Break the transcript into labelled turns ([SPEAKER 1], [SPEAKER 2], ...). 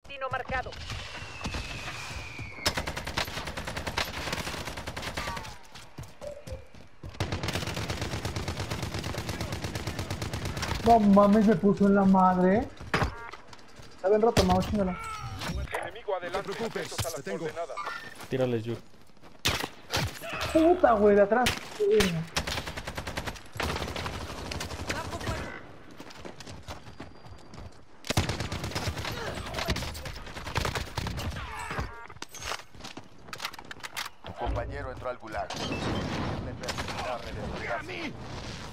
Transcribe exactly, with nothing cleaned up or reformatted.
[SPEAKER 1] destino marcado.
[SPEAKER 2] No mames, me puso en la madre. Está bien roto, Mao, chingala.
[SPEAKER 3] Enemigo adelante.
[SPEAKER 4] No te preocupes,
[SPEAKER 3] Atentos a las
[SPEAKER 4] te tengo.
[SPEAKER 3] coordenadas.
[SPEAKER 5] Tírales, Yu.
[SPEAKER 2] Puta, güey, de atrás.
[SPEAKER 6] Tu compañero entró al gulag. Le permitirá redespegarse.